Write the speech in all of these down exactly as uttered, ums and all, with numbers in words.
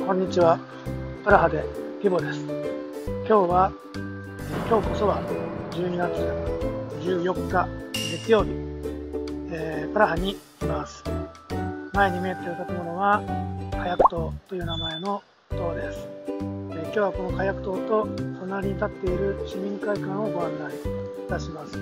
こんにちは。プラハでピボです。今日は、今日こそはじゅうにがつじゅうよっか月曜日、えー、プラハにいます。前に見えている建物は火薬塔という名前の塔です。えー、今日はこの火薬塔と隣に立っている市民会館をご案内いたします。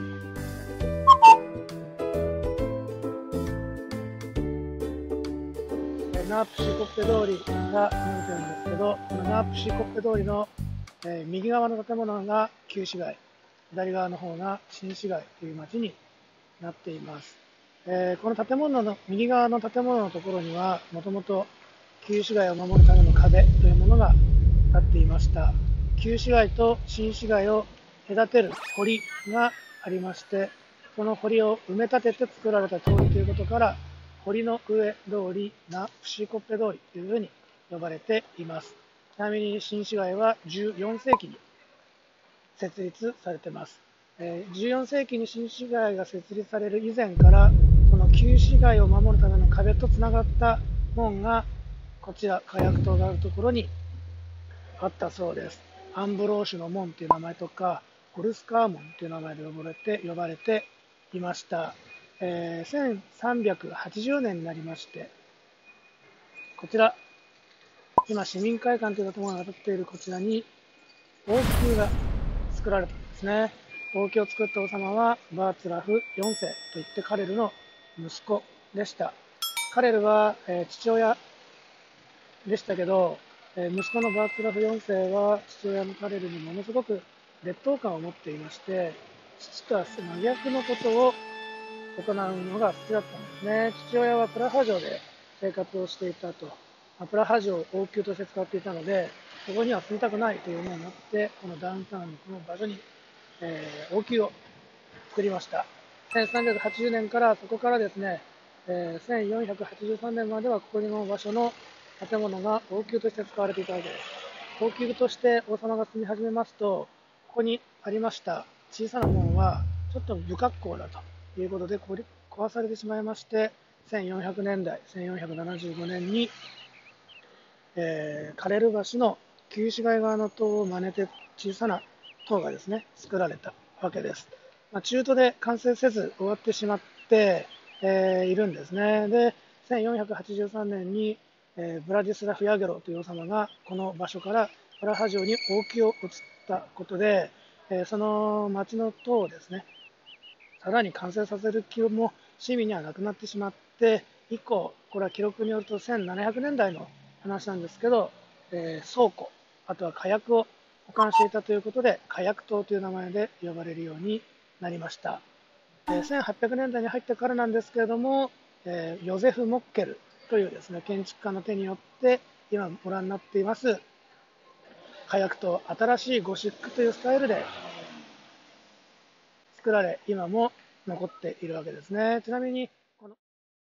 ナープシーコッペ通りが見えてるんですけど、このナープシーコッペ通りの、えー、右側の建物が旧市街、左側の方が新市街という町になっています。えー、この建物の右側の建物のところには、もともと旧市街を守るための壁というものが立っていました。旧市街と新市街を隔てる堀がありまして、その堀を埋め立てて作られた通りということから、堀の上通り、ナプシーコッペ通りというふうに呼ばれています。ちなみに新市街はじゅうよんせいきに設立されています。じゅうよんせいきに新市街が設立される以前から、その旧市街を守るための壁とつながった門が、こちら、火薬塔があるところにあったそうです。アンブローシュの門という名前とか、ホルスカー門という名前で呼ばれて、呼ばれていました。えー、せんさんびゃくはちじゅうねんになりまして、こちら、今、市民会館という建物が建っているこちらに、王宮が作られたんですね。王宮を作った王様は、バーツラフよんせいといってカレルの息子でした。カレルは、えー、父親でしたけど、えー、息子のバーツラフよんせいは、父親のカレルにものすごく劣等感を持っていまして、父とは真逆のことを行うのが好きだったんですね。父親はプラハ城で生活をしていたと。プラハ城を王宮として使っていたので、そこには住みたくないという思いになって、このダウンタウンのこの場所に、えー、王宮を作りました。せんさんびゃくはちじゅうねんからそこからですね、えー、せんよんひゃくはちじゅうさんねんまではここの場所の建物が王宮として使われていたわけです。王宮として王様が住み始めますと、ここにありました小さな門はちょっと不格好だということで壊されてしまいまして、せんよんひゃくねんだい、せんよんひゃくななじゅうごねんに、えー、カレル橋の旧市街側の塔を真似て小さな塔がですね、作られたわけです。まあ、中途で完成せず終わってしまって、えー、いるんですね。で、せんよんひゃくはちじゅうさんねんに、えー、ブラディスラフ・ヤゲロという王様がこの場所からプラハ城に王宮を移ったことで、えー、その町の塔をですね、さらに完成させる気も市民にはなくなってしまって、以降、これは記録によるとせんななひゃくねんだいの話なんですけど、えー、倉庫、あとは火薬を保管していたということで、火薬塔という名前で呼ばれるようになりました。えー、せんはっぴゃくねんだいに入ってからなんですけれども、えー、ヨゼフ・モッケルというですね、建築家の手によって今ご覧になっています火薬塔、新しいゴシックというスタイルで作られ、今も残っているわけですね。ちなみにこの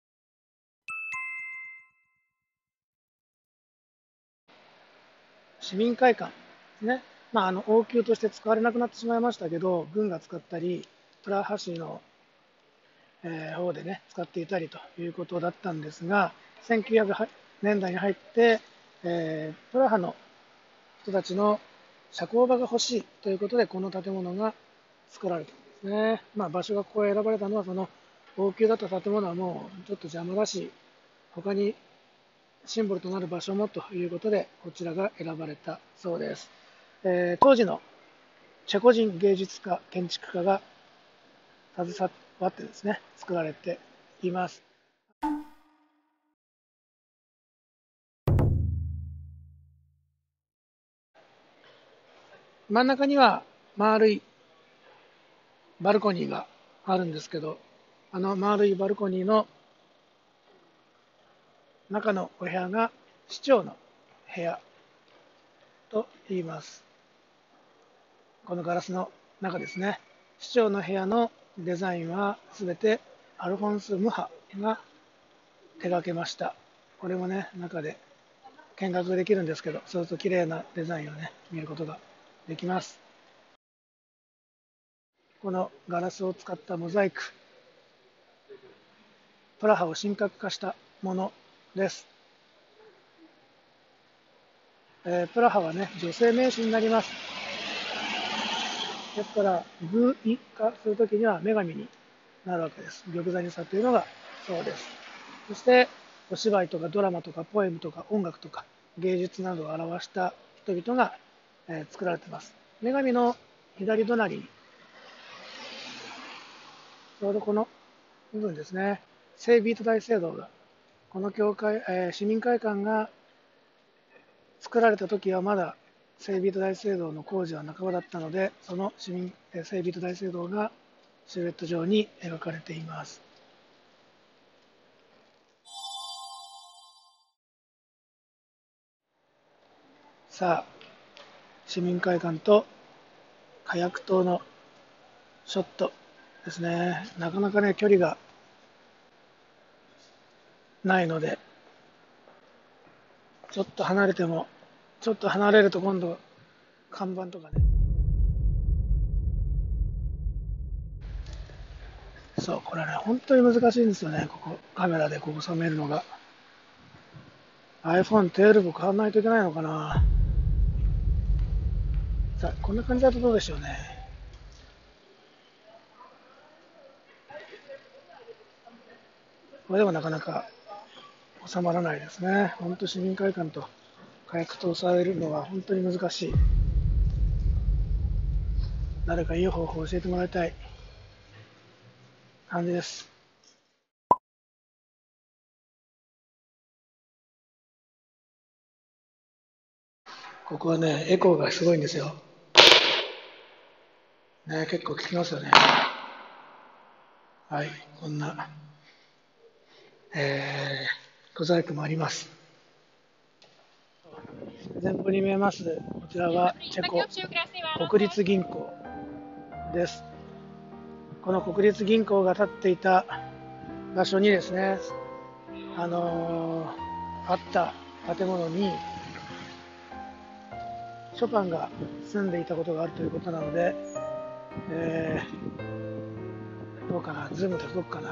市民会館ですね、まあ、あの王宮として使われなくなってしまいましたけど、軍が使ったり、プラハ市の、えー、方でね、使っていたりということだったんですが、せんきゅうひゃくねんだいに入って、えー、プラハの人たちの社交場が欲しいということで、この建物が作られたんですね。まあ、場所がここへ選ばれたのは、その王宮だった建物はもうちょっと邪魔だし、他にシンボルとなる場所もということで、こちらが選ばれたそうです。えー、当時のチェコ人芸術家、建築家が携わってですね、作られています。真ん中には丸いバルコニーがあるんですけど、あの丸いバルコニーの中のお部屋が市長の部屋と言います。このガラスの中ですね。市長の部屋のデザインはすべてアルフォンス・ムハが手掛けました。これもね、中で見学できるんですけど、そうすると綺麗なデザインをね、見ることができます。このガラスを使ったモザイク、プラハを神格化したものです。 えー、プラハはね、女性名詞になります。ですから、具意化するときには女神になるわけです。玉座に座というのがそうです。そして、お芝居とかドラマとかポエムとか音楽とか芸術などを表した人々が、えー、作られています。女神の左隣に、ちょうどこの部分ですね、聖ビート大聖堂が、この教会、えー、市民会館が作られた時はまだ聖ビート大聖堂の工事は半ばだったので、その市民、えー、聖ビート大聖堂がシルエット上に描かれています。さあ、市民会館と火薬塔のショットですね。なかなかね、距離がないので、ちょっと離れても、ちょっと離れると今度、看板とかね。そう、これね、本当に難しいんですよね、ここ、カメラでここ収めるのが。アイフォンじゅうに 買わないといけないのかな。さあ、こんな感じだとどうでしょうね。これでもなかなか収まらないですね。本当市民会館と火薬と抑えるのは本当に難しい。誰かいい方法を教えてもらいたい感じです。ここはね、エコーがすごいんですよ。ね、結構聞きますよね。はい、こんな、えー、小細工もあります。前方に見えます、こちらはチェコ国立銀行です。この国立銀行が建っていた場所にですね、あのー、あった建物にショパンが住んでいたことがあるということなので、えー、どうかな、ズームで届くかな。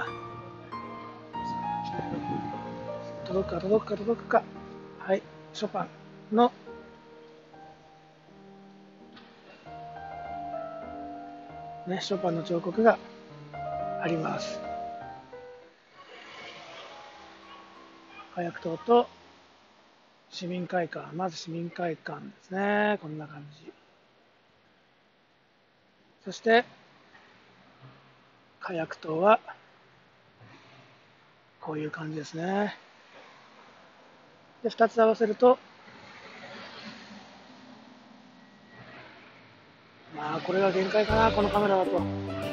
届くか届くか届くか。はい、ショパンのね、ショパンの彫刻があります。火薬塔と市民会館、まず市民会館ですね。こんな感じ。そして、火薬塔は、こういう感じですね。で、二つ合わせると、まあ、これが限界かな、このカメラだと。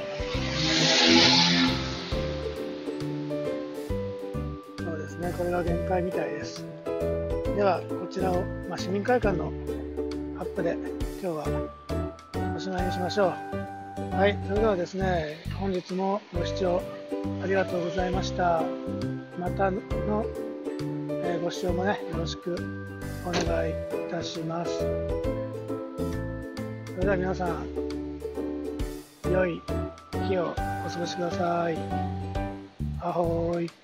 そうですね、これが限界みたいです。では、こちらを、まあ、市民会館のアップで、今日はおしまいにしましょう。はい、それではですね、本日もご視聴ありがとうございました。またの、えー、ご視聴もね、よろしくお願いいたします。それでは皆さん、良い日をお過ごしください。アホーイ。